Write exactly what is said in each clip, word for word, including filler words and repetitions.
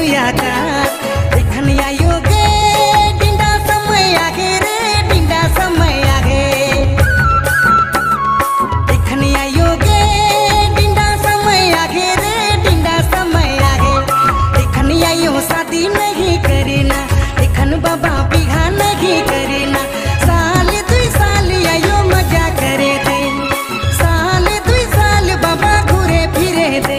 दुया का देखन आयो गे डिंडा समय आगे रे डिंडा समय आगे देखन आयो गे डिंडा समय आगे रे डिंडा समय आगे देखन आयो शादी नहीं करीना देखन बाबा बिहा नहीं करीना साल दुई साल आयो मजा करे दे साल दुई साल बाबा घूरे फिरे दे।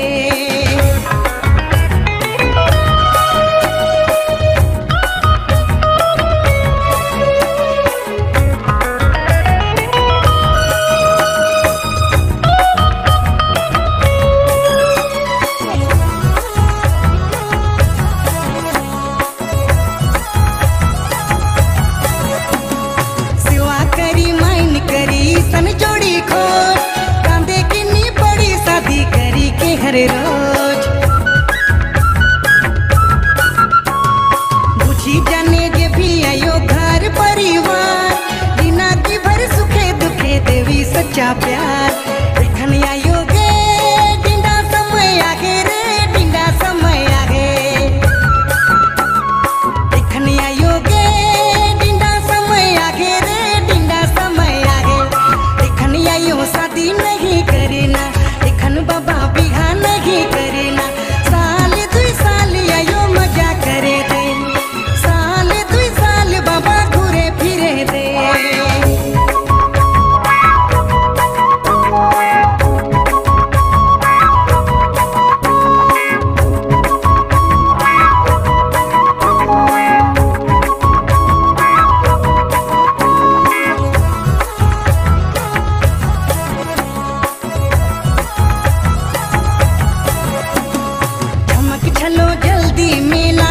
जोड़ी खोज कांदे किन्नी बड़ी शादी करी के हर रोज बुझी जाने जे भी आयो घर परिवार बिना की भर सुखे दुखे देवी सच्चा प्यार देखन आयो गे डिंडा समय आगे रे डिंडा समय आगे देखन आयो गे डिंडा समय आगे रे डिंडा समय आगे आयो शादी नहीं करीना देखन बाबा बिहा नहीं करीना साल दुई साल आयो मजा करे दे साल दुई साल बाबा घूरे फिरे दे। चलो जल्दी मेला